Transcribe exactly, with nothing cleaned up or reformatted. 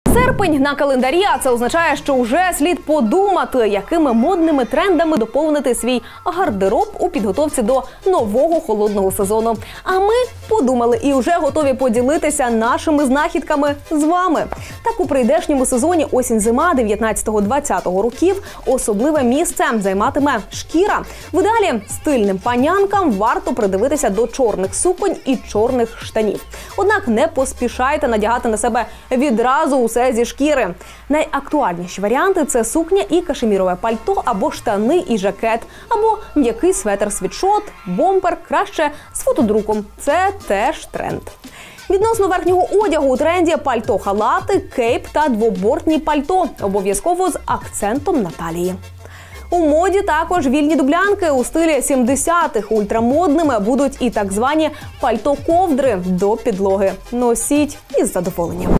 Серпень на календарі, а це означає, що вже слід подумати, якими модними трендами доповнити свій гардероб у підготовці до нового холодного сезону. А ми подумали і вже готові поділитися нашими знахідками з вами. Так, у прийдешньому сезоні осінь-зима дев'ятнадцятого-двадцятого років особливе місце займатиме шкіра. В ідеалі стильним панянкам варто придивитися до чорних суконь і чорних штанів. Однак не поспішайте надягати на себе відразу усе зі шкіри. Найактуальніші варіанти – це сукня і кашемірове пальто, або штани і жакет, або м'який светр-світшот, бомпер, краще з фотодруком. Це теж тренд. Відносно верхнього одягу у тренді пальто-халати, кейп та двобортні пальто, обов'язково з акцентом на талії. У моді також вільні дублянки у стилі сімдесятих. Ультрамодними будуть і так звані пальто-ковдри до підлоги. Носіть із задоволенням.